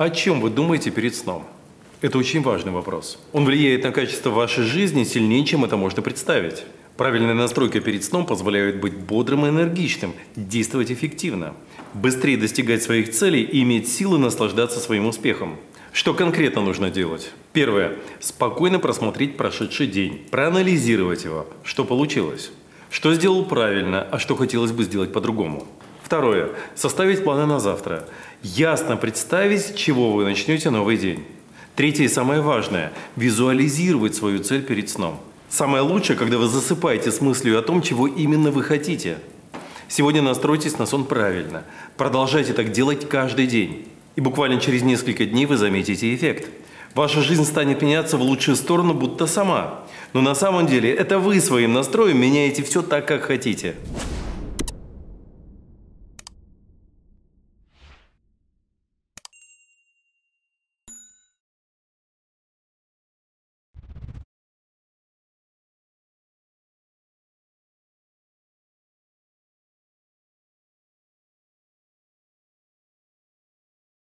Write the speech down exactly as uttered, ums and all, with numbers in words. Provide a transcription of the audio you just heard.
О чем вы думаете перед сном? Это очень важный вопрос. Он влияет на качество вашей жизни сильнее, чем это можно представить. Правильная настройка перед сном позволяет быть бодрым и энергичным, действовать эффективно, быстрее достигать своих целей и иметь силы наслаждаться своим успехом. Что конкретно нужно делать? Первое. Спокойно просмотреть прошедший день, проанализировать его, что получилось, что сделал правильно, а что хотелось бы сделать по-другому. Второе. Составить планы на завтра. Ясно представить, с чего вы начнете новый день. Третье и самое важное – визуализировать свою цель перед сном. Самое лучшее, когда вы засыпаете с мыслью о том, чего именно вы хотите. Сегодня настройтесь на сон правильно. Продолжайте так делать каждый день. И буквально через несколько дней вы заметите эффект. Ваша жизнь станет меняться в лучшую сторону, будто сама. Но на самом деле это вы своим настроем меняете все так, как хотите.